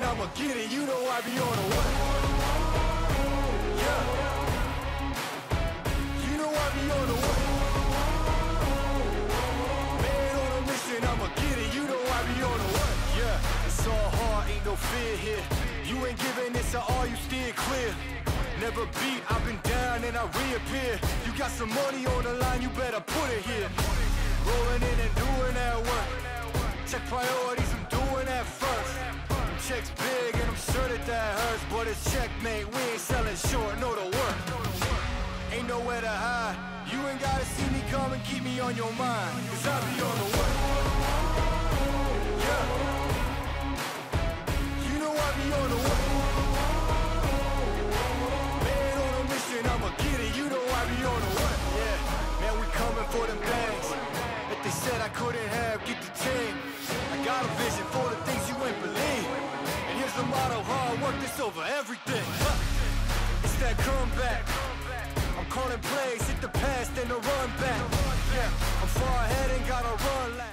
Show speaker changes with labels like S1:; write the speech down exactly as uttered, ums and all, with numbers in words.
S1: I'ma get it, you know I be on the way. Yeah. You know I be on the way. Man on a mission, I'ma get it, you know I be on the way. Yeah, it's all hard, ain't no fear here. You ain't giving this at all, you steer clear. Never beat, I've been down and I reappear. You got some money on the line, you better put it here. Rolling in and doing that work. Check priorities, I'm doing that first. Check's big and I'm sure that that hurts, but it's checkmate, we ain't selling short, know the work. Ain't nowhere to hide. You ain't gotta see me come and keep me on your mind, cause I be on the way. Yeah. You know I be on the way. Man on a mission, I'ma get it, you know I be on the way. Yeah, man, we coming for them bags that they said I couldn't have, get the team. I got a vision for the things you ain't believe. And here's the motto, hard work, this over everything. It's that comeback. I'm calling plays, hit the pass, then the run back. Yeah, I'm far ahead and gotta run last.